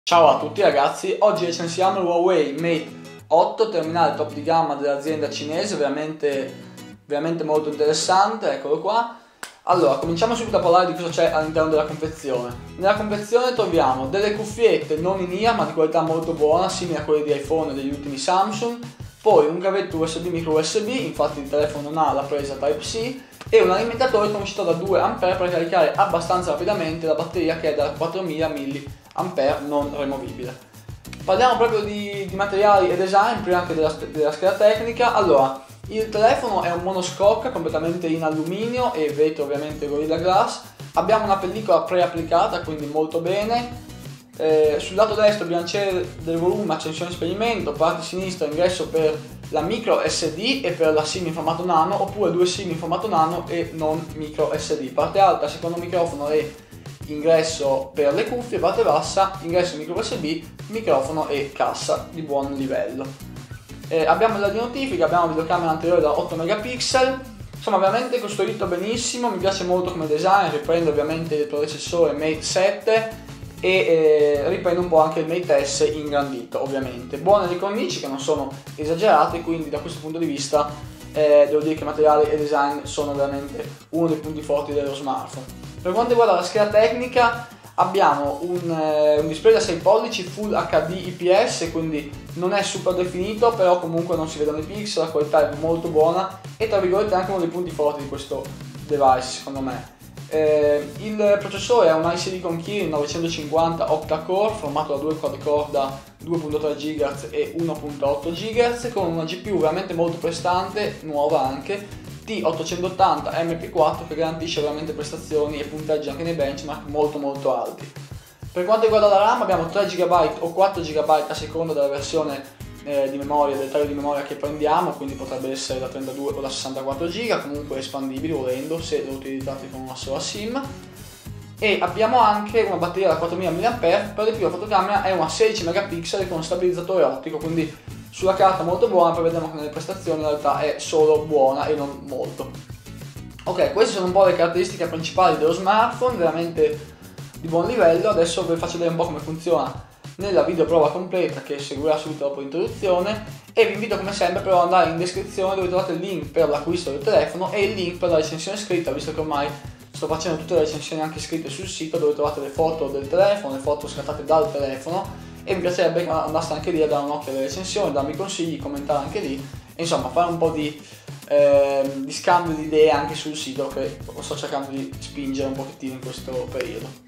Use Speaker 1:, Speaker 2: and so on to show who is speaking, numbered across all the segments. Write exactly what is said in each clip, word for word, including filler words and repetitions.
Speaker 1: Ciao a tutti ragazzi, oggi recensiamo il Huawei Mate otto, terminale top di gamma dell'azienda cinese, veramente, veramente molto interessante, eccolo qua. Allora, cominciamo subito a parlare di cosa c'è all'interno della confezione. Nella confezione troviamo delle cuffiette non in ear ma di qualità molto buona, simili a quelle di iPhone e degli ultimi Samsung, poi un cavetto U S B micro U S B, infatti il telefono non ha la presa Type-C, e un alimentatore con uscita da due ampere per caricare abbastanza rapidamente la batteria che è da quattromila milliampere non removibile. Parliamo proprio di, di materiali e design prima che della, della scheda tecnica. Allora, il telefono è un monoscocca completamente in alluminio e vetro ovviamente Gorilla Glass. Abbiamo una pellicola pre-applicata, quindi molto bene. Eh, sul lato destro bilanciere del volume, accensione spegnimento, parte sinistra ingresso per la micro S D e per la SIM in formato nano, oppure due SIM in formato nano e non micro S D. Parte alta secondo microfono e ingresso per le cuffie, parte bassa ingresso micro U S B, microfono e cassa di buon livello. Eh, abbiamo la di notifica, abbiamo videocamera anteriore da otto megapixel, insomma veramente costruito benissimo, mi piace molto come design, riprende ovviamente il predecessore Mate sette e eh, riprende un po' anche il Mate S ingrandito ovviamente. Buone le cornici che non sono esagerate, quindi da questo punto di vista eh, devo dire che materiali e design sono veramente uno dei punti forti dello smartphone. Per quanto riguarda la scheda tecnica abbiamo un, eh, un display da sei pollici Full H D I P S, quindi non è super definito, però comunque non si vedono i pixel, la qualità è molto buona e tra virgolette anche uno dei punti forti di questo device secondo me. Eh, il processore è un i Silicon Kirin novecentocinquanta octa-core formato da due quad-core da due virgola tre gigahertz e uno virgola otto gigahertz con una G P U veramente molto prestante, nuova anche, T ottocentottanta M P quattro, che garantisce veramente prestazioni e punteggi anche nei benchmark molto molto alti. Per quanto riguarda la RAM abbiamo tre giga o quattro giga a seconda della versione eh, di memoria, del taglio di memoria che prendiamo, quindi potrebbe essere da trentadue o da sessantaquattro giga, comunque espandibili volendo se lo utilizzate con una sola SIM. E abbiamo anche una batteria da quattromila milliampere, per di più la fotocamera è una sedici megapixel con stabilizzatore ottico, quindi sulla carta molto buona, poi vedremo che nelle prestazioni in realtà è solo buona e non molto. Ok, queste sono un po' le caratteristiche principali dello smartphone, veramente di buon livello. Adesso vi faccio vedere un po' come funziona nella video prova completa che seguirà subito dopo l'introduzione, e vi invito come sempre però ad andare in descrizione dove trovate il link per l'acquisto del telefono e il link per la recensione scritta, visto che ormai sto facendo tutte le recensioni anche scritte sul sito, dove trovate le foto del telefono, le foto scattate dal telefono, e mi piacerebbe che andaste anche lì a dare un occhio alle recensioni, darmi consigli, commentare anche lì e insomma fare un po' di, eh, di scambio di idee anche sul sito, che sto cercando di spingere un pochettino in questo periodo.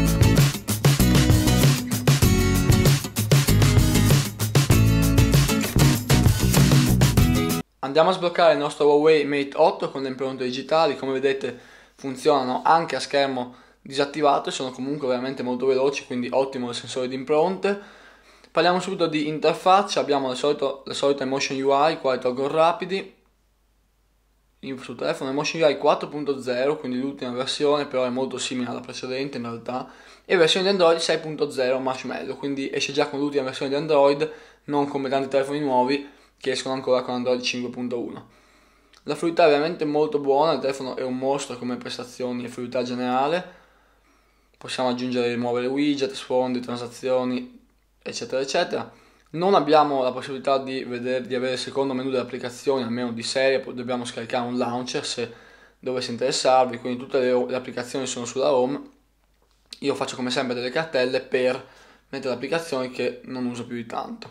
Speaker 1: Andiamo a sbloccare il nostro Huawei Mate otto con le impronte digitali. Come vedete funzionano anche a schermo disattivato e sono comunque veramente molto veloci, quindi ottimo il sensore di impronte. Parliamo subito di interfaccia, abbiamo le solite, le solite Emotion U I, qua i toggle rapidi. Info sul telefono, Emotion U I quattro punto zero, quindi l'ultima versione, però è molto simile alla precedente in realtà, e versione di Android sei punto zero Marshmallow, quindi esce già con l'ultima versione di Android, non come tanti telefoni nuovi che escono ancora con Android cinque punto uno. La fluidità è veramente molto buona, il telefono è un mostro come prestazioni e fluidità generale. Possiamo aggiungere e rimuovere widget, sfondi, transazioni, eccetera eccetera. Non abbiamo la possibilità di, vedere, di avere il secondo menu delle applicazioni, almeno di serie, dobbiamo scaricare un launcher se dovesse interessarvi, quindi tutte le, le applicazioni sono sulla home. Io faccio come sempre delle cartelle per mettere applicazioni che non uso più di tanto.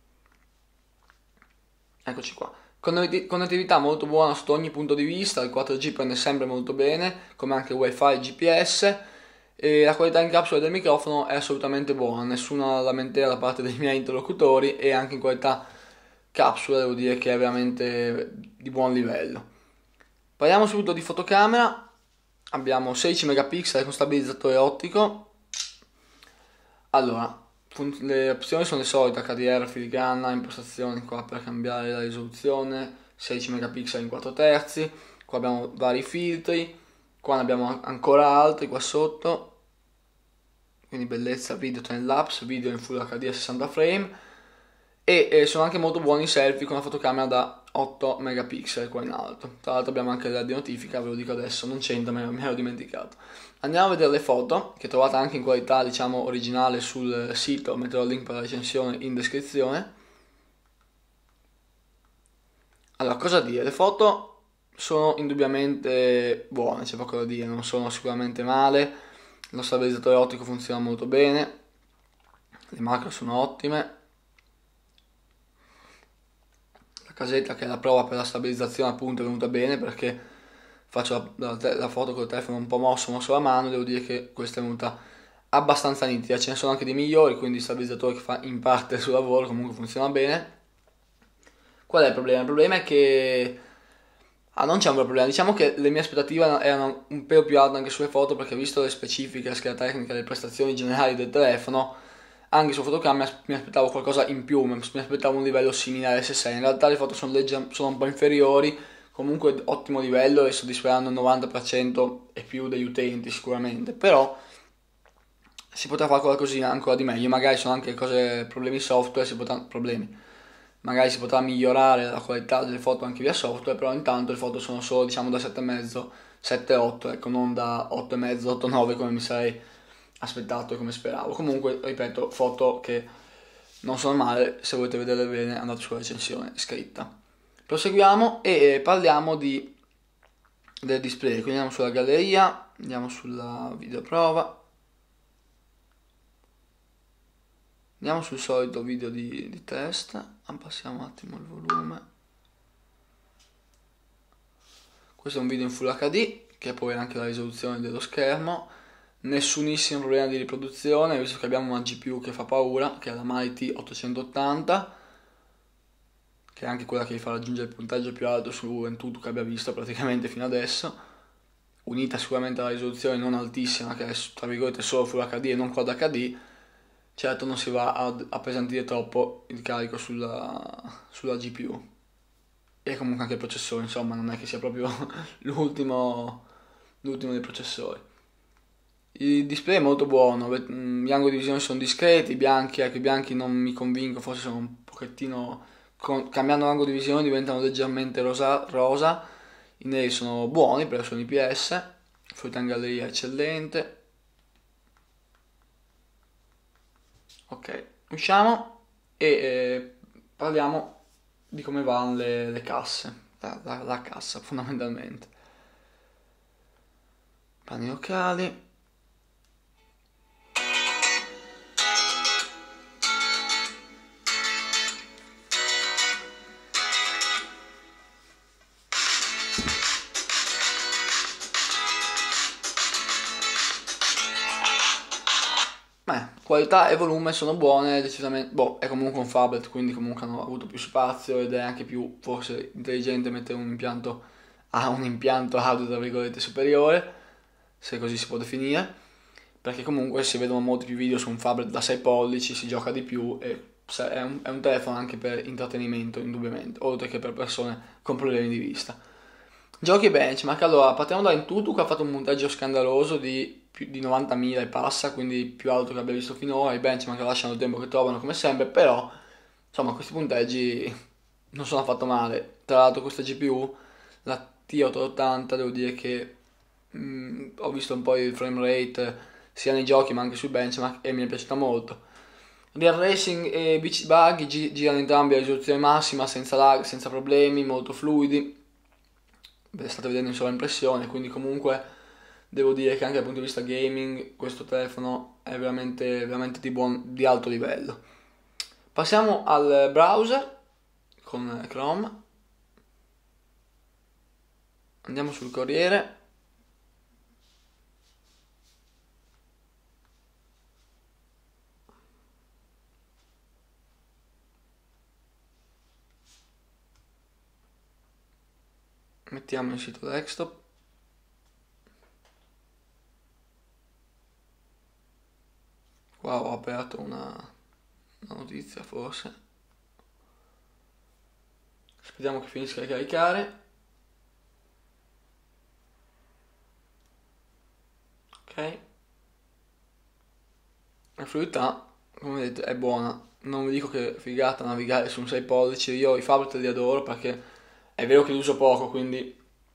Speaker 1: Eccoci qua. Connettività molto buona sotto ogni punto di vista, il quattro G prende sempre molto bene, come anche Wi-Fi e G P S, e la qualità in capsula del microfono è assolutamente buona, nessuna lamentela da parte dei miei interlocutori, e anche in qualità capsula devo dire che è veramente di buon livello. Parliamo subito di fotocamera, abbiamo sedici megapixel con stabilizzatore ottico. Allora, le opzioni sono le solite: H D R, filigrana, impostazioni qua per cambiare la risoluzione, sedici megapixel in quattro terzi, qua abbiamo vari filtri, qua ne abbiamo ancora altri qua sotto, quindi bellezza, video time lapse, video in full H D a sessanta frame, e eh, sono anche molto buoni i selfie con la fotocamera da otto megapixel qua in alto. Tra l'altro abbiamo anche la di notifica, ve lo dico adesso, non c'entra, me mi ero dimenticato. Andiamo a vedere le foto, che trovate anche in qualità, diciamo, originale sul sito, metterò il link per la recensione in descrizione. Allora, cosa dire? Le foto sono indubbiamente buone, c'è poco da dire, non sono sicuramente male, lo stabilizzatore ottico funziona molto bene, le macro sono ottime, la casetta, che è la prova per la stabilizzazione, appunto, è venuta bene, perché faccio la, la, la foto col telefono un po' mosso, mosso la mano, devo dire che questa è venuta abbastanza nitida. Ce ne sono anche di migliori, quindi il stabilizzatore che fa in parte il suo lavoro comunque funziona bene. Qual è il problema? Il problema è che ah, non c'è un vero problema, diciamo che le mie aspettative erano un pelo più alte anche sulle foto, perché visto le specifiche, la scheda tecnica, le prestazioni generali del telefono, anche su Photocam mi, as- mi aspettavo qualcosa in più, mi, mi aspettavo un livello simile all'esse sei. In realtà le foto sono, legge- sono un po' inferiori, comunque ottimo livello e soddisferanno il novanta per cento e più degli utenti sicuramente, però si potrà fare qualcosina ancora di meglio, magari sono anche cose, problemi software, si potrà, problemi, magari si potrà migliorare la qualità delle foto anche via software, però intanto le foto sono solo, diciamo, da sette virgola cinque, sette otto, ecco, non da otto virgola cinque, otto nove come mi sarei aspettato e come speravo. Comunque, ripeto, foto che non sono male, se volete vederle bene andate sulla recensione scritta. Proseguiamo e parliamo di, del display, quindi andiamo sulla galleria, andiamo sulla videoprova, andiamo sul solito video di, di test, abbassiamo un attimo il volume. Questo è un video in Full acca di, che è poi anche la risoluzione dello schermo, nessunissimo problema di riproduzione, visto che abbiamo una G P U che fa paura, che è la Mighty ottocentottanta, che è anche quella che vi fa raggiungere il punteggio più alto su Antutu che abbia visto praticamente fino adesso, unita sicuramente alla risoluzione non altissima, che è tra virgolette solo Full acca di e non Quad acca di. Certo non si va ad appesantire troppo il carico sulla, sulla G P U, e comunque anche il processore, insomma non è che sia proprio l'ultimo, l'ultimo dei processori. Il display è molto buono, gli angoli di visione sono discreti, bianchi, ecco, i bianchi non mi convinco, forse sono un pochettino, con, cambiando l'angolo di visione diventano leggermente rosa, rosa. I neri sono buoni perché sono I P S, fruita in galleria eccellente. Ok, usciamo e eh, parliamo di come vanno le, le casse, la, la, la cassa fondamentalmente. Panni locali. Beh, qualità e volume sono buone, decisamente, boh, è comunque un phablet, quindi comunque hanno avuto più spazio ed è anche più, forse, intelligente mettere un impianto a un impianto audio, tra virgolette, superiore, se così si può definire, perché comunque si vedono molti più video su un phablet da sei pollici, si gioca di più e è un, è un telefono anche per intrattenimento, indubbiamente, oltre che per persone con problemi di vista. Giochi benchmark, allora partiamo da Antutu che ha fatto un punteggio scandaloso di più di novantamila e passa, quindi più alto che abbia visto finora. I benchmark lasciano il tempo che trovano come sempre, però insomma questi punteggi non sono affatto male. Tra l'altro questa G P U, la T ottocentottanta, devo dire che mh, ho visto un po' il frame rate sia nei giochi ma anche sui benchmark e mi è piaciuta molto. Real Racing e Beach Buggy gi- girano entrambi a risoluzione massima, senza lag, senza problemi, molto fluidi. Beh, state vedendo in sovraimpressione, quindi comunque devo dire che anche dal punto di vista gaming questo telefono è veramente, veramente di, buon, di alto livello. Passiamo al browser con Chrome, andiamo sul Corriere. Mettiamo il sito desktop. Qua ho aperto una, una notizia forse. Aspettiamo che finisca di caricare. Ok. La fluidità, come vedete, è buona. Non vi dico che è figata navigare su un sei pollici. Io i phablet li adoro perché è vero che li uso poco, quindi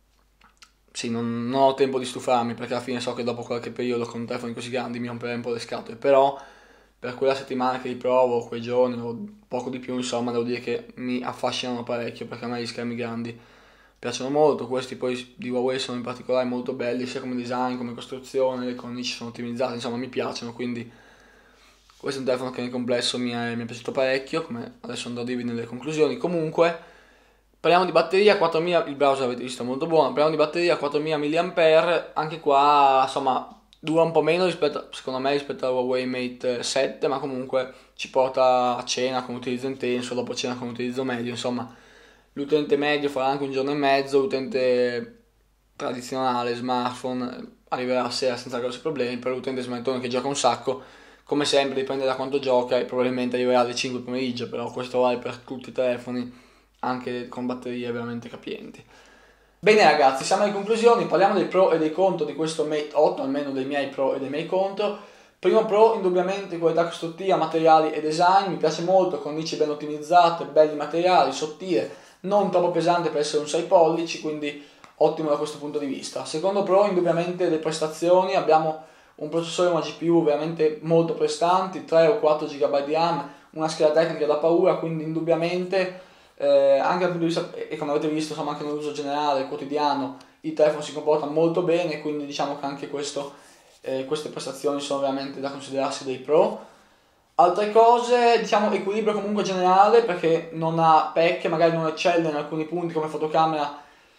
Speaker 1: sì, non, non ho tempo di stufarmi, perché alla fine so che dopo qualche periodo con telefoni così grandi mi romperei un po' le scatole, però per quella settimana che li provo, quei giorni o poco di più, insomma, devo dire che mi affascinano parecchio, perché a me gli schermi grandi piacciono molto. Questi poi di Huawei sono in particolare molto belli, sia come design, come costruzione, le cornici sono ottimizzate, insomma mi piacciono, quindi questo è un telefono che nel complesso mi è, mi è piaciuto parecchio, come adesso andrò a dirvi nelle conclusioni. Comunque, parliamo di batteria, quattromila, il browser avete visto è molto buono, parliamo di batteria, quattromila milliampere, anche qua insomma dura un po' meno rispetto, secondo me, rispetto al Huawei Mate sette, ma comunque ci porta a cena con utilizzo intenso, dopo cena con utilizzo medio, insomma l'utente medio farà anche un giorno e mezzo, l'utente tradizionale, smartphone, arriverà a sera senza grossi problemi, per l'utente smartphone che gioca un sacco, come sempre dipende da quanto gioca e probabilmente arriverà alle cinque pomeriggio, però questo vale per tutti i telefoni, anche con batterie veramente capienti. Bene ragazzi, siamo alle conclusioni, parliamo dei pro e dei contro di questo Mate otto, almeno dei miei pro e dei miei contro. Primo pro, indubbiamente qualità costruttiva, materiali e design, mi piace molto, cornici ben ottimizzate, belli materiali, sottile, non troppo pesante per essere un sei pollici, quindi ottimo da questo punto di vista. Secondo pro, indubbiamente le prestazioni, abbiamo un processore e una G P U veramente molto prestanti, tre o quattro giga di RAM, una scheda tecnica da paura, quindi indubbiamente eh, anche dal punto di vista, e come avete visto insomma anche nell'uso generale, quotidiano, il telefono si comporta molto bene, quindi diciamo che anche questo, eh, queste prestazioni sono veramente da considerarsi dei pro. Altre cose, diciamo equilibrio comunque generale, perché non ha pecche, magari non eccelle in alcuni punti come fotocamera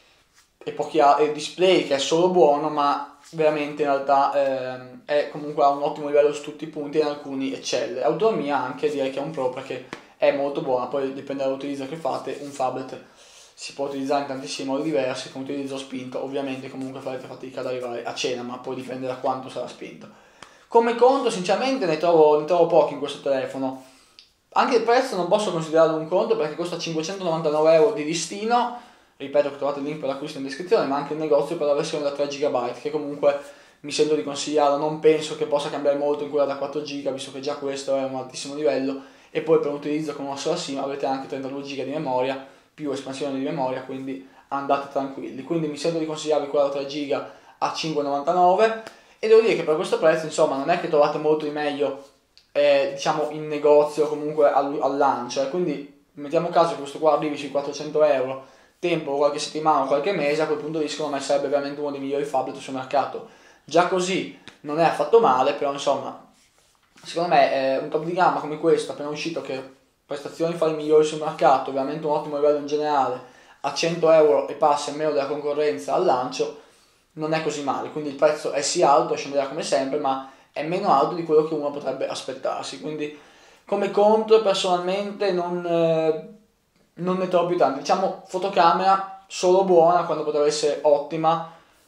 Speaker 1: e pochi altri, e display che è solo buono, ma veramente in realtà ehm, è comunque a un ottimo livello su tutti i punti e in alcuni eccelle. Autonomia anche direi che è un pro perché è molto buona, poi dipende dall'utilizzo che fate. Un phablet si può utilizzare in tantissimi modi diversi, con utilizzo spinto ovviamente comunque farete fatica ad arrivare a cena, ma poi dipende da quanto sarà spinto. Come conto sinceramente ne trovo, ne trovo pochi in questo telefono, anche il prezzo non posso considerarlo un conto perché costa cinquecentonovantanove euro di listino, ripeto che trovate il link per l'acquisto in descrizione, ma anche il negozio per la versione da tre giga che comunque mi sento di consigliarlo, non penso che possa cambiare molto in quella da quattro giga, visto che già questo è un altissimo livello, e poi per un utilizzo con una sola SIM avete anche trentadue giga di memoria più espansione di memoria, quindi andate tranquilli. Quindi mi sento di consigliarvi quella da tre giga a cinque e novantanove, e devo dire che per questo prezzo insomma non è che trovate molto di meglio eh, diciamo in negozio comunque al, al lancio, eh. Quindi mettiamo caso che questo qua arrivi sui quattrocento euro, tempo qualche settimana o qualche mese, a quel punto lì secondo me sarebbe veramente uno dei migliori phablet sul mercato. Già così non è affatto male, però insomma secondo me è un top di gamma come questo appena uscito, che prestazioni fa i migliori sul mercato, veramente un ottimo livello in generale, a cento euro e passa in meno della concorrenza al lancio, non è così male. Quindi il prezzo è sì alto, scenderà come sempre, ma è meno alto di quello che uno potrebbe aspettarsi. Quindi come contro personalmente non, eh, non ne trovo più tanti. Diciamo fotocamera solo buona quando potrebbe essere ottima,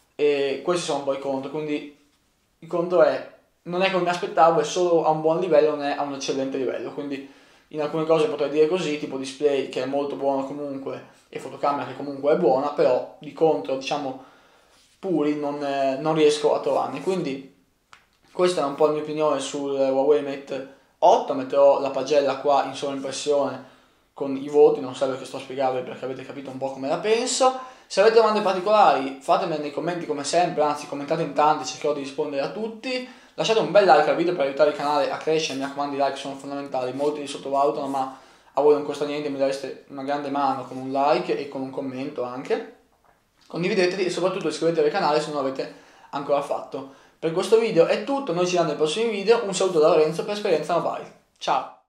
Speaker 1: e questi sono un po' i contro. Quindi il contro è, non è come mi aspettavo, è solo a un buon livello, non è a un eccellente livello. Quindi in alcune cose potrei dire così, tipo display che è molto buono comunque e fotocamera che comunque è buona, però di contro diciamo puri non, eh, non riesco a trovarne. Quindi questa è un po' la mia opinione sul Huawei Mate otto. Metterò la pagella qua in sovraimpressione con i voti, non serve che sto a spiegarvi perché avete capito un po' come la penso. Se avete domande particolari fatemele nei commenti come sempre, anzi commentate in tanti, cercherò di rispondere a tutti. Lasciate un bel like al video per aiutare il canale a crescere, mi raccomando i like sono fondamentali, molti li sottovalutano ma a voi non costa niente, mi dareste una grande mano con un like e con un commento anche. Condivideteli e soprattutto iscrivetevi al canale se non l'avete ancora fatto. Per questo video è tutto, noi ci vediamo nei prossimi video, un saluto da Lorenzo per Esperienza Mobile. Ciao!